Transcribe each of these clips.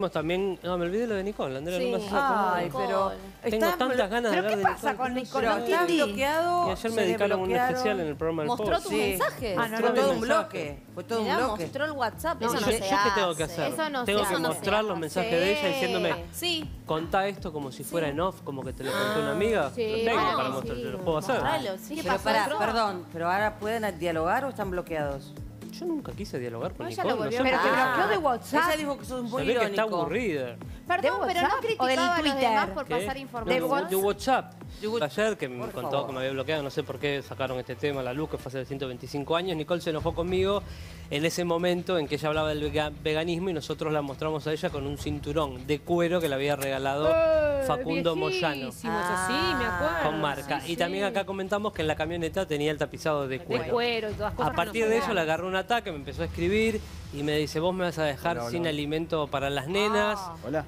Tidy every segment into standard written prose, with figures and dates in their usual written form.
También, no, me olvidé lo de Nicole, Andrea, Sí. no me hace acordar. Ay, pero... Tengo tantas ganas de hablar de Nicole. ¿Pero qué pasa con Nicole? No ¿No sé. está bloqueado? Y ayer me ¿Se dedicaron un desbloquearon? especial en el programa del ¿Mostró Post. tus mensajes? Ah, no, Mostró no, todo mis un mensajes. bloque. Fue todo un Mirá, bloque. mostró el WhatsApp. No, Eso yo, no se ¿yo qué tengo que hace. hacer? Eso no tengo se que hace. mostrar los mensajes de ella diciéndome, Sí. contá esto como si fuera en off, como que te lo contó una amiga. Sí, Lo tengo bueno, para sí. mostrar, yo lo puedo hacer. Mostralo, sí. ¿Qué Pero pasó? pará, perdón, ¿pero ahora pueden dialogar o están bloqueados? Yo nunca quise dialogar con No, ella Nicole. lo volvió sé a por Pero qué. te bloqueó de WhatsApp. Ella dijo que sos Se muy ve que está irónico. aburrida. Perdón, pero no criticaba a los demás por ¿Qué? pasar No, información. de WhatsApp. De Whats- Ayer que me Por contó favor. que me había bloqueado, no sé por qué sacaron este tema a la luz, que fue hace 125 años. Nicole se enojó conmigo en ese momento en que ella hablaba del veganismo y nosotros la mostramos a ella con un cinturón de cuero que le había regalado Facundo Moyano. Eso sí, me acuerdo. Con marca. Sí, y también sí. acá comentamos que en la camioneta tenía el tapizado de De cuero. cuero y todas cosas. A partir de eso le agarró un ataque, me empezó a escribir y me dice, vos me vas a dejar Hola, hola, sin hola. alimento para las nenas Hola.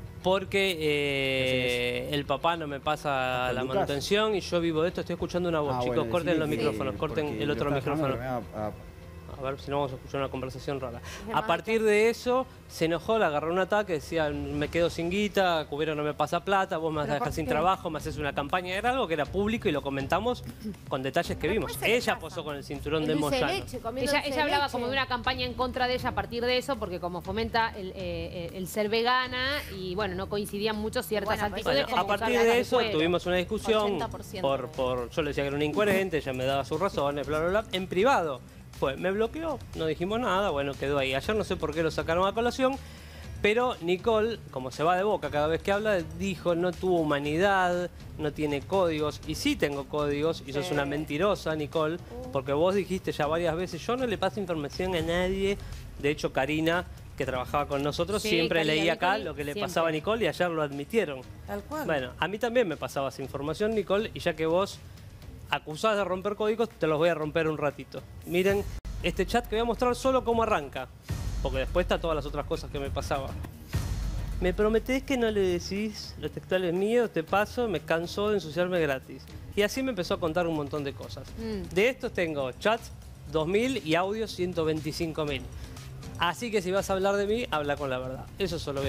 porque el papá no me pasa la Lucas? manutención y yo vivo de esto. Estoy escuchando una voz, chicos, Bueno, corten decile los que- micrófonos, corten porque el otro lo estás micrófono. llamando, pero me A ver si no vamos a escuchar una conversación rara. Germán, A partir de eso, se enojó, le agarró un ataque, decía, me quedo sin guita, Cubero no me pasa plata, vos me vas a dejar sin trabajo, me haces una campaña. Era algo que era público y lo comentamos con detalles que vimos. Ella posó con el cinturón de El dulce de Moyano. leche, comiendo Ella dulce de hablaba leche. como de una campaña en contra de ella a partir de eso, porque como fomenta el ser vegana y bueno, no coincidían mucho ciertas Bueno, actitudes. Bueno, como a partir usar de latas eso cuero. tuvimos una discusión 80% yo le decía que era una incoherente, ella me daba sus razones, bla, bla, bla, en privado. Me bloqueó, no dijimos nada, bueno, quedó ahí. Ayer no sé por qué lo sacaron a colación, pero Nicole, como se va de boca cada vez que habla, dijo no tuvo humanidad, no tiene códigos. Y sí tengo códigos, y sos una mentirosa, Nicole, porque vos dijiste ya varias veces, yo no le paso información a nadie. De hecho, Karina, que trabajaba con nosotros, Sí, siempre Karina leía acá Nicole, lo que le siempre. pasaba a Nicole y ayer lo admitieron. Tal cual. Bueno, a mí también me pasabas información, Nicole, y ya que vos acusás de romper códigos, te los voy a romper un ratito. Miren este chat que voy a mostrar solo cómo arranca, porque después está todas las otras cosas que me pasaba. Me prometés que no le decís los textuales míos, te paso, me cansó de ensuciarme gratis. Y así me empezó a contar un montón de cosas. De estos tengo chats 2000 y audios 125.000. Así que si vas a hablar de mí, habla con la verdad. Eso solo